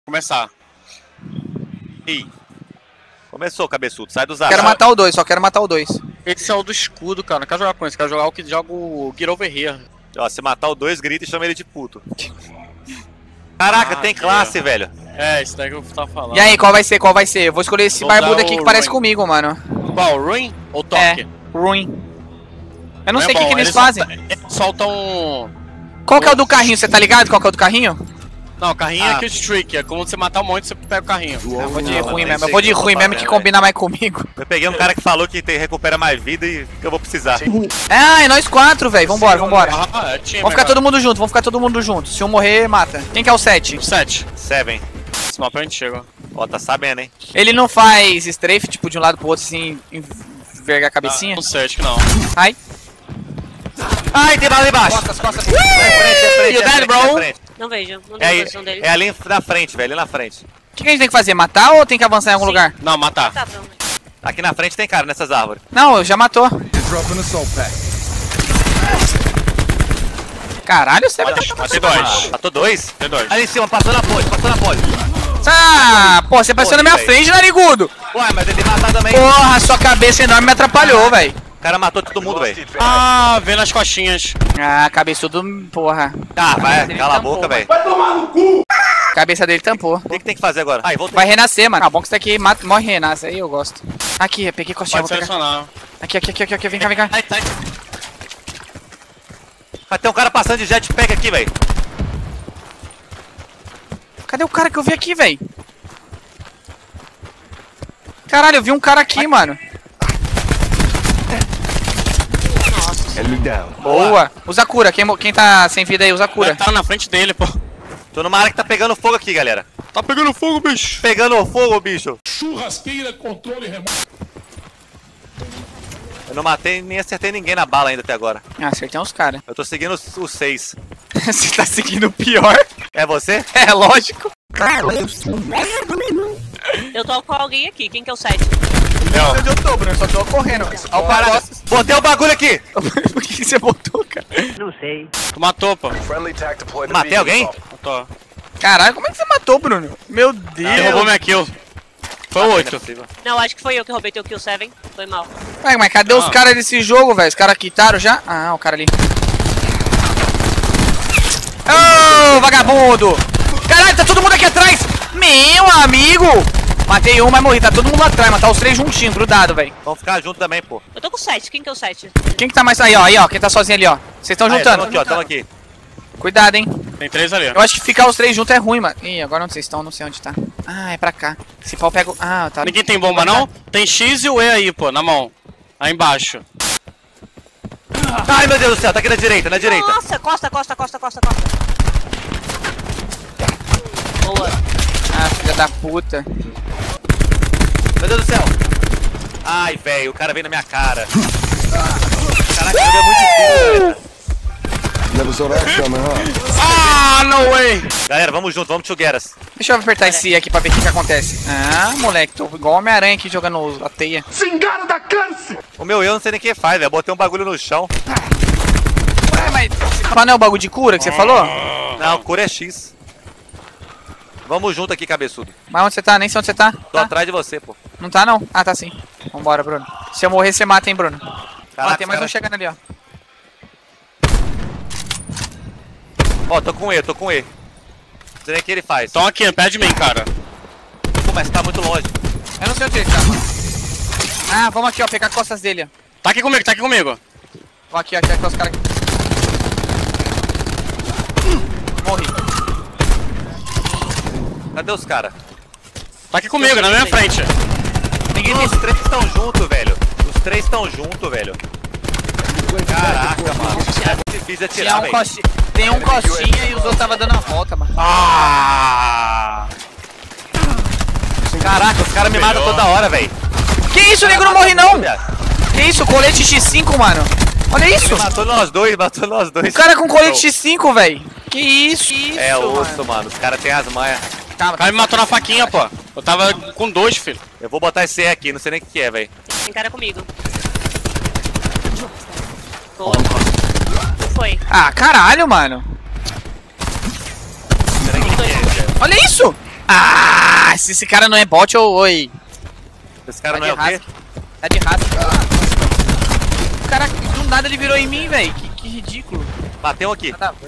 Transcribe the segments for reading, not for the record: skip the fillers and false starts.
Começar. Ih. Começou, cabeçudo. Sai dos arcos. Quero matar o 2, só quero matar o 2. Esse é o do escudo, cara. Não quero jogar com esse. Quero jogar o que joga o Get Over Here. Ó, se matar o 2, grita e chama ele de puto. Caraca, tem classe, velho. É, isso daí que eu tava falando. E aí, qual vai ser? Qual vai ser? Eu vou escolher esse Vou barbudo dar aqui o que parece Ruin. comigo, mano. Qual? Ruin ou Toque? É, ruim. Eu não sei o que, bom, que eles ele fazem. Solta um... Qual que é o do carrinho? Você tá ligado qual que é o do carrinho? Não, o carrinho é kill streak. É como você matar um monte, você pega o carrinho. Eu vou de ruim nem mesmo. Eu sei vou de o que eu tô ruim mesmo fazendo, que combina mais comigo. Eu peguei um cara que falou que recupera mais vida e que eu vou precisar. Ah, é nós 4, velho. Vambora, vambora. Ah, é time Vamos ficar agora. todo mundo junto, vamos ficar todo mundo junto. Se um morrer, mata. Quem que é o 7? 7. 7. Esse mapa a gente chega. Ó, tá sabendo, hein? Ele não faz strafe, tipo, de um lado pro outro, assim, envergar a cabecinha? Um 7 que não. Ai. Ai, tem bala ali embaixo. Costas, costas. You dead, bro? Não vejo, não É, vejo a posição dele. é ali na frente, velho, ali na frente. O que a gente tem que fazer? Matar ou tem que avançar em algum Sim. lugar? Não, matar. Tá, pronto. Aqui na frente tem cara nessas árvores. Não, já matou. Caralho, você vai Matei 2. Matou 2? Matei 2. Ali em cima, passou na ponte, passou na ponte. Ah, pô, você passou na minha velho. frente, narigudo. Ué, mas ele matar também. Porra, sua cabeça enorme me atrapalhou, velho. O cara matou todo mundo, velho. Ah, vê nas coxinhas. Ah, cabeçudo, porra. Ah, vai, Ele cala a tampou, boca, velho. A cabeça dele tampou. O que tem que fazer agora? Ai, voltei. Vai renascer, mano. Ah, bom que você tá aqui, mata, morre e renasce. Aí eu gosto. Aqui, eu peguei costinha, Pode vou pegar. selecionar. Aqui, vem cá, vem cá. Ai, tá. Vai ter um cara passando de jetpack aqui, velho. Cadê o cara que eu vi aqui, velho? Caralho, eu vi um cara aqui, mano. Boa. Usa cura. Quem tá sem vida aí, usa cura. Tá na frente dele, pô. Tô numa área que tá pegando fogo aqui, galera. Tá pegando fogo, bicho. Pegando fogo, bicho. Churrasqueira, controle remoto. Eu não matei nem acertei ninguém na bala ainda até agora. Ah, acertei uns caras. Eu tô seguindo os 6. Você tá seguindo o pior? É você? É, lógico. Eu tô com alguém aqui, quem que é o 7? Não. Onde eu tô, Bruno? Eu só tô correndo. Ó, parada. Botei o bagulho aqui. Por que você botou, cara? Tu matou, pô. Matei alguém? Matou. Caralho, como é que você matou, Bruno? Meu Deus. Ele roubou minha kill. Foi 8. Não, acho que foi eu que roubei teu kill 7. Foi mal. Ué, mas cadê os caras desse jogo, velho? Os caras quitaram já? Ah, o cara ali. Ô, vagabundo! Caralho, tá todo mundo aqui atrás! Meu amigo! Matei um, mas morri. Tá todo mundo lá atrás, matar os 3 juntinhos, grudado, velho. Vamos ficar junto também, pô. Eu tô com o 7, quem que é o 7? Quem que tá mais aí, ó? Aí, ó. Quem tá sozinho ali, ó. Vocês estão juntando. Tamo aqui, ó, tamo aqui. Cuidado, hein. Tem 3 ali. Eu acho que ficar os 3 juntos é ruim, mano. Ih, agora onde vocês estão? Não sei onde tá. Ah, é pra cá. Esse pau pega... Ah, tá. Ninguém tem bomba, não? Tem X e o E aí, pô, na mão. Aí embaixo. Ai, meu Deus do céu, tá aqui na direita, na direita. Nossa, costa. Boa. Ah, filha da puta. Meu Deus do céu. Ai, velho, o cara veio na minha cara. Caraca, o jogo é muito difícil, galera. Ah, no way! Galera, vamos junto, vamos together. Deixa eu apertar esse aqui pra ver o que acontece. Ah, moleque, tô igual Homem-Aranha aqui jogando a teia. Cingado da câncer! O meu eu não sei nem o que faz, velho. Botei um bagulho no chão. Ué, mas não é o bagulho de cura que você falou? Não, cura é X. Vamos junto aqui, cabeçudo. Mas onde você tá? Nem sei onde você tá. Tô atrás de você, pô. Não tá, não? Ah, tá sim. Vambora, Bruno. Se eu morrer, você mata, hein, Bruno. Caraca, Ó, tem mais cara. um chegando ali, ó. Ó, tô com E. Não sei nem o que ele faz. Tão aqui, pede mim, cara. Pô, mas tá muito longe. Eu não sei onde ele tá, mano. Ah, vamos aqui, ó. Pegar as costas dele, ó. Tá aqui comigo. Vou aqui, ó. Tirar os caras aqui. Morri. Cadê os caras? Tá aqui comigo, na minha frente. Ninguém tem. Os 3 estão juntos, velho. Os 3 estão juntos, velho. Caraca, mano. É muito difícil Tinha atirar, um velho. Tem um costinha e os outros tava dando a volta, mano. Ah! Caraca, os caras me matam toda hora, velho. Que isso, o nego não morre, não? Que isso, colete X5, mano. Olha isso. Matou nós dois. O cara com colete X5, velho. Que isso, É osso, mano. Os caras têm as manhas. Calma, O cara me matou na faquinha, pô. Eu tava com 2, filho. Eu vou botar esse E aqui, não sei nem o que é, velho. Tem cara comigo. Boa. Foi. Ah, caralho, mano. Não sei nem o que é, velho. Olha isso. esse cara não é bot ou oi? Esse cara Tá não é de o quê? raça. Tá de raça. Caraca, do nada ele virou em mim, velho. Que ridículo. Bateu um aqui. Tá.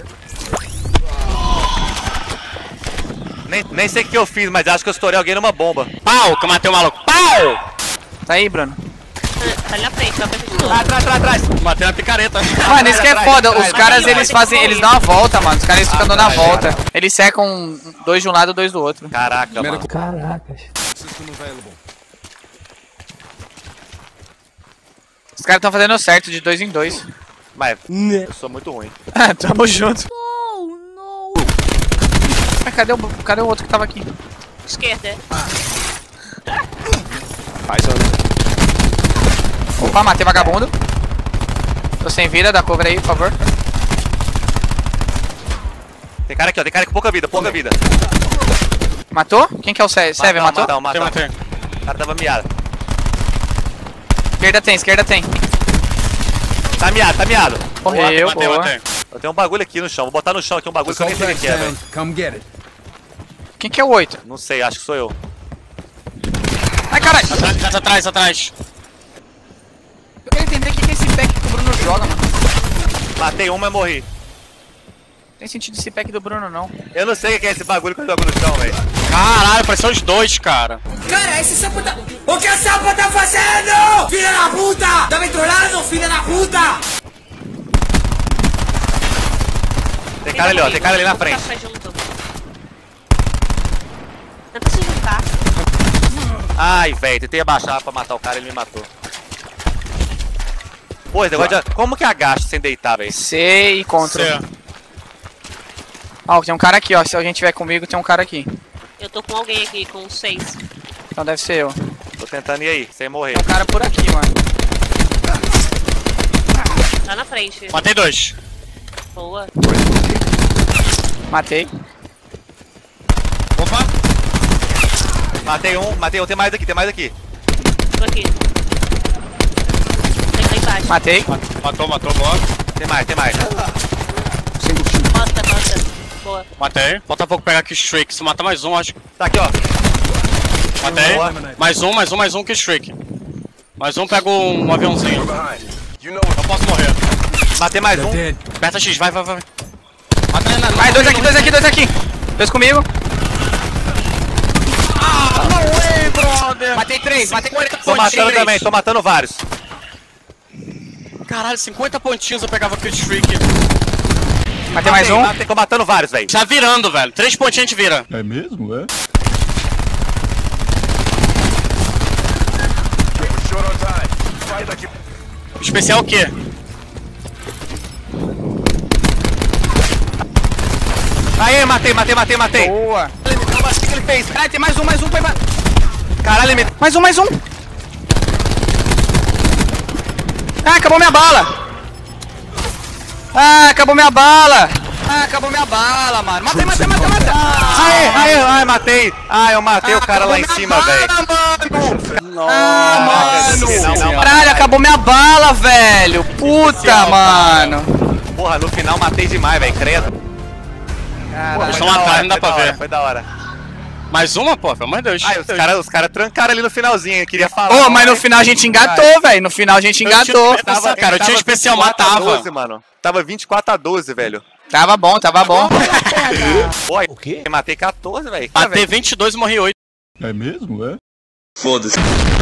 Nem sei o que eu fiz, mas acho que eu estourei alguém numa bomba. Pau, que eu matei o maluco. Pau! Tá aí, Bruno. Tá ali na frente, tá perto de novo. Atrás. Matei na picareta. Mano, isso que é atrás, foda. atrás, Os caras, atrás, eles fazem. Eles dão a volta, mano. Os caras ficam dando a atrás, volta. Eles secam dois de um lado, dois do outro. Caraca, mano. Os caras tão fazendo certo de 2 em 2. Mas eu sou muito ruim. Tamo junto. Ah, cadê o outro que tava aqui? Esquerda, é. Opa, matei vagabundo. Tô sem vida, dá cover aí, por favor. Tem cara aqui, ó. Tem cara com pouca vida. Matou? Quem que é o Seven? Matou? Matei. O cara tava miado. Esquerda tem. Tá miado. Morreu, Matei. boa. Eu tenho um bagulho aqui no chão. Vou botar no chão aqui um bagulho que eu nem sei o que é, velho. Come get it. Quem que é o 8? Não sei, acho que sou eu. Ai, caralho. Atrás. Eu quero entender o que é esse pack que o Bruno joga, mano. Matei um, mas morri. Não tem sentido esse pack do Bruno, não. Eu não sei o que é esse bagulho que eu jogo no chão, velho. Caralho, pareceu os dois, cara. Cara, esse sapo tá... O que o sapo tá fazendo? Filha da puta! Tá me trollando, filha da puta! Tem cara ali, ó. Tem cara ali na frente. Tá junto. Tenta se juntar. Ai, velho. Tentei abaixar pra matar o cara e ele me matou. Pô, esse negócio de... Como que agacha sem deitar, velho? C e contra. Ó, tem um cara aqui, ó. Se alguém tiver comigo, tem um cara aqui. Eu tô com alguém aqui, com 6. Então deve ser eu. Tô tentando ir aí, sem morrer. Tem um cara por aqui, mano. Tá na frente. Matei 2. Boa. Matei. Opa. Matei um. Tem mais aqui. Tô aqui. Tem lá embaixo. Matei. Matou, boa. Tem mais. Mostra. Boa. Matei. Falta pouco pegar aqui o Shriek. Se matar mais um, acho que. Tá aqui, ó. Matei. Boa. Mais um que Shriek. Mais um, pega um aviãozinho. Eu posso morrer. Matei mais um. Aperta X, vai. Mais dois aqui. Dois comigo. No way, brother. Matei 3. Matei 40 Tô matando também, tô matando vários. Caralho, 50 pontinhos eu pegava aqui o Shriek. Matei mais um. Tô matando vários, velho. Já virando, velho. 3 pontinhos a gente vira. É mesmo, é? Especial o quê? Aê, matei. Boa. O que ele fez? Caralho, tem mais um. Caralho, ele me... Mais um. Ah, acabou minha bala. Acabou minha bala, mano. Matei. Ai, matei. Ai, eu matei o cara lá em cima, velho. Mano. Caralho, acabou minha bala, velho. Puta, mano. Porra, no final matei demais, velho, credo. Caralho. Só matar, não dá pra ver. Foi da hora. Mais uma, pô, pelo amor de Deus. Ai, os caras trancaram ali no finalzinho, eu queria falar. Ô, mas no final a gente engatou, velho. No final a gente engatou. Cara, eu tinha especial, 24 a matava. 12, mano. Tava 24-12, velho. Tava bom. Oi, o quê? Matei 14, velho. Matei 22 e morri 8. É mesmo, é? Foda-se.